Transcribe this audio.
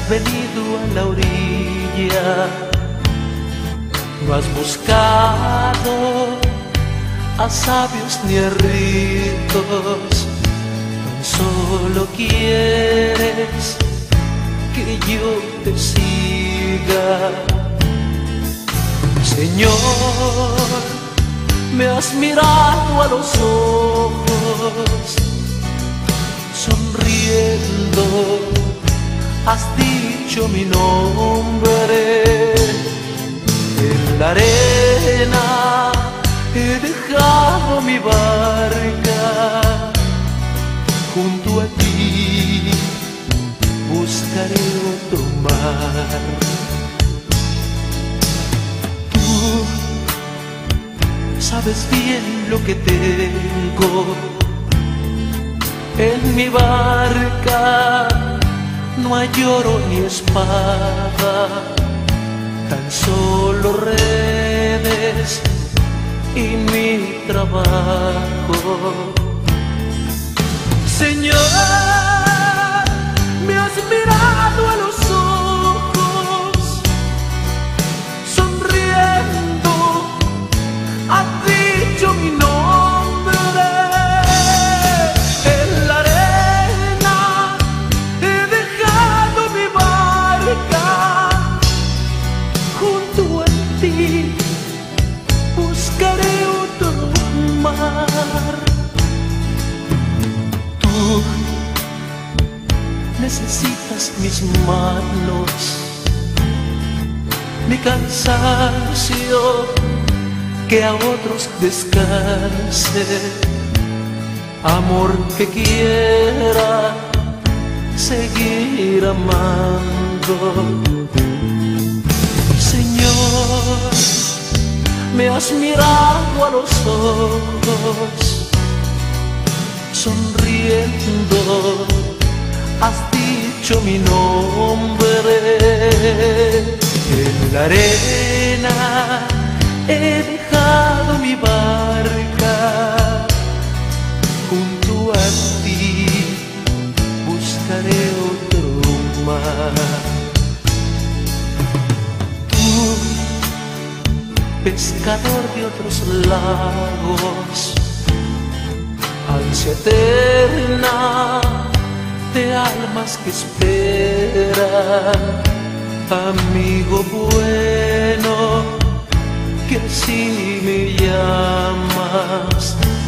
venido a la orilla, no has buscado a sabios ni a ricos, tan solo quieres que yo te siga. Señor, me has mirado a los ojos, sonriendo has dicho mi nombre. En la arena he dejado mi barca, junto a ti buscaré otro mar. Tú sabes bien lo que tengo en mi barca, no hay oro ni espada, tan solo redes y mi trabajo. Señor, me has mirado a los ojos, sonriendo has dicho mi nombre. En la arena he dejado mi barca, junto a ti buscaré otro mar. Tú necesitas mis manos, mi cansancio, que a otros descanse, amor que quiera seguir amando. Señor, me has mirado a los ojos, sonriendo has dicho mi nombre. En la arena he dejado mi barca, junto a ti buscaré otro mar. Tú, pescador de otros lagos, ansia eterna de almas que esperan, amigo bueno, que así me llamas.